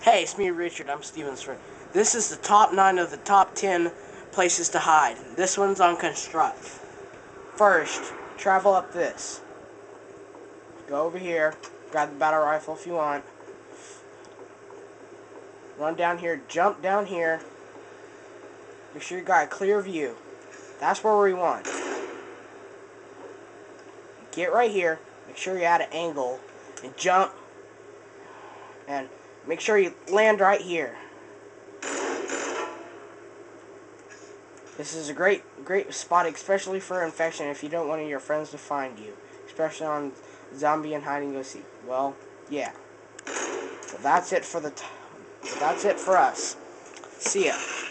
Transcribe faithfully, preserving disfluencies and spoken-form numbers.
Hey, it's me, Richard. I'm Steven's friend. This is the top nine of the top ten places to hide. This one's on construct. First, travel up this. Go over here. Grab the battle rifle if you want. Run down here. Jump down here. Make sure you got a clear view. That's where we want. Get right here. Make sure you're at an angle. And jump. And make sure you land right here. This is a great, great spot, especially for infection if you don't want your friends to find you. Especially on zombie and hide and go seek. Well, yeah. So that's it for the. T that's it for us. See ya.